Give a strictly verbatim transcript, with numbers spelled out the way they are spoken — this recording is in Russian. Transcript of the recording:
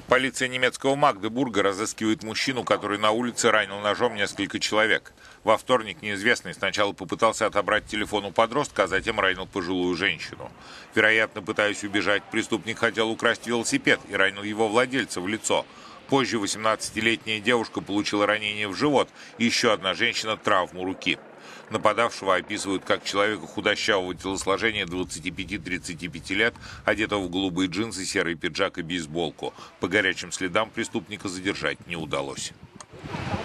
Полиция немецкого Магдебурга разыскивает мужчину, который на улице ранил ножом несколько человек. Во вторник неизвестный сначала попытался отобрать телефон у подростка, а затем ранил пожилую женщину. Вероятно, пытаясь убежать, преступник хотел украсть велосипед и ранил его владельца в лицо. Позже восемнадцатилетняя девушка получила ранение в живот, и еще одна женщина – травму руки. Нападавшего описывают как человека худощавого телосложения двадцати пяти — тридцати пяти лет, одетого в голубые джинсы, серый пиджак и бейсболку. По горячим следам преступника задержать не удалось.